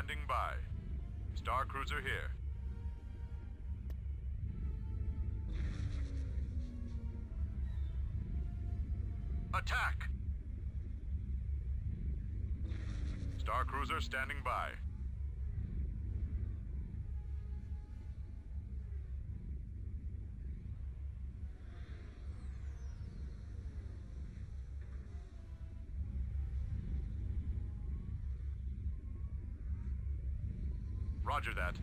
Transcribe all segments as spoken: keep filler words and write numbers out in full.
standing by. Star Cruiser here. Attack! Star Cruiser standing by. Roger that.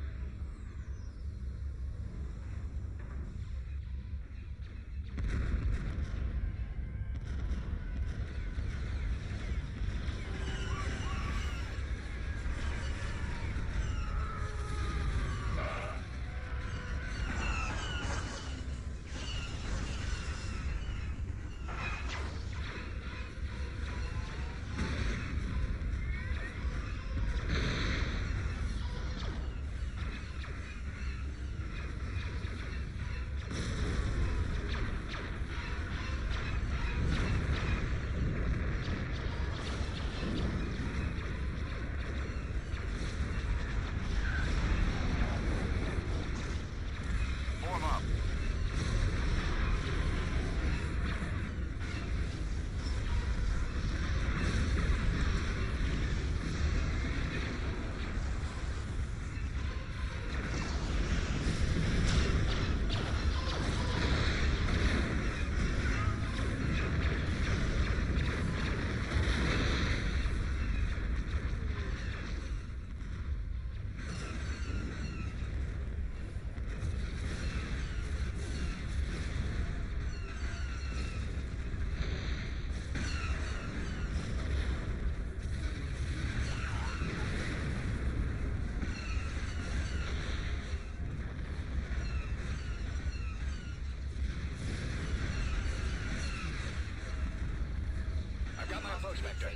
Spectre.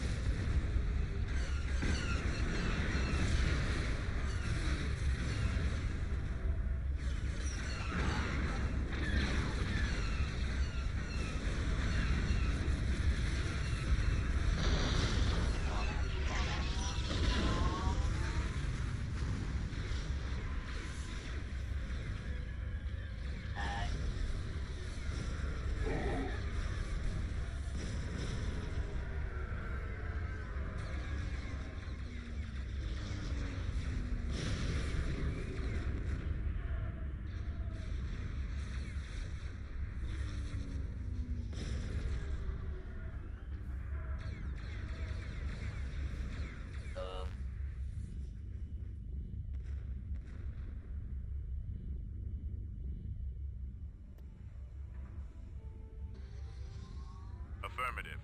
Affirmative.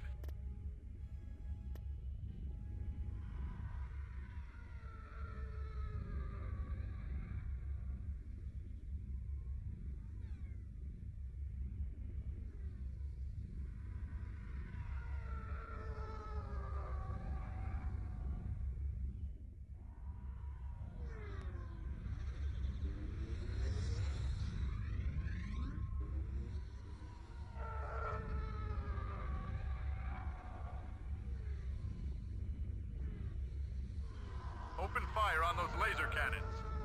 Open fire on those laser cannons.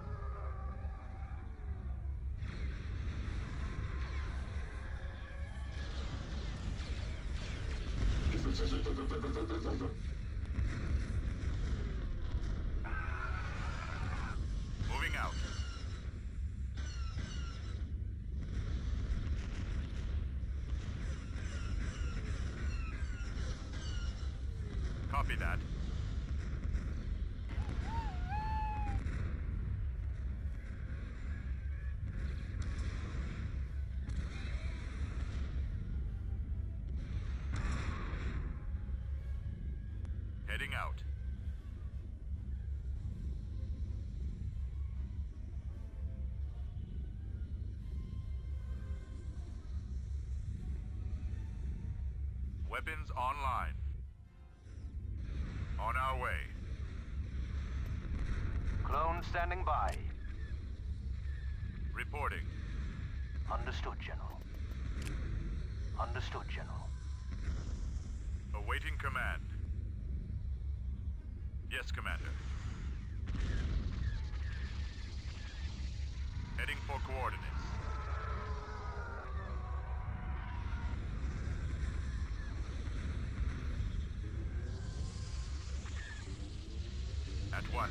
Moving out. Copy that. Heading out. Weapons online. On our way. Clone standing by. Reporting. Understood, General. Understood, General. Awaiting command. Yes, Commander. Heading for coordinates. At once.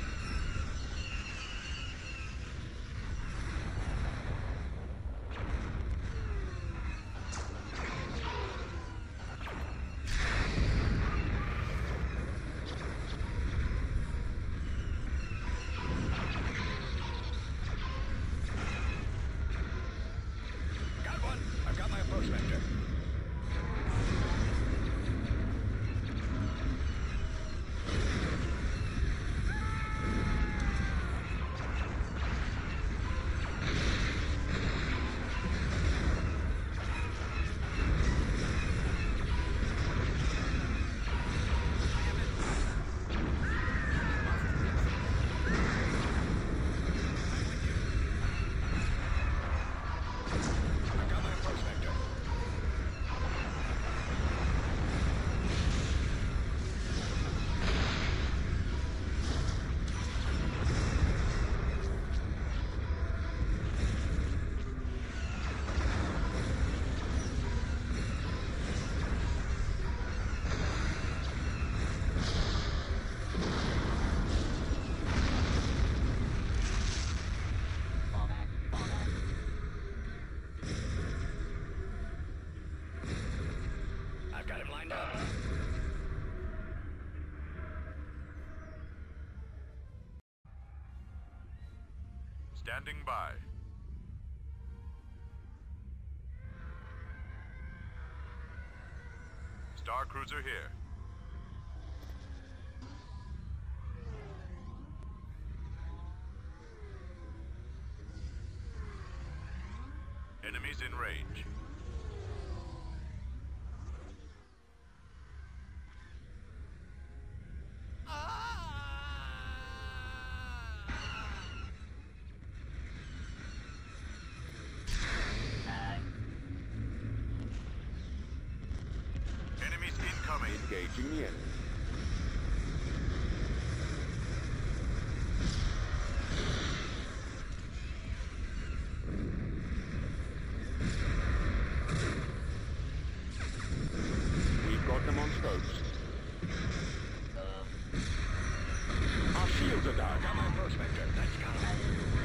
Got one. I've got my approach vector. I've got my approach vector. I've got it lined up. Standing by. Star Cruiser here. Enemies in range. Enemies incoming. Engaging the enemy. We've got them on scopes. Our shields are down. Got my approach vector. Nice got him.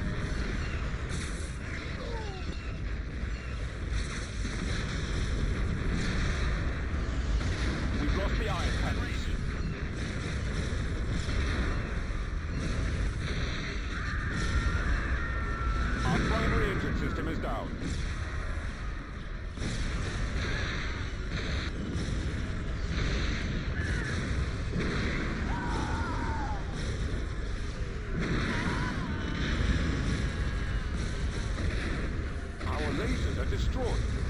We've lost the iron cannons. Our primary engine system is down. Our lasers are destroyed.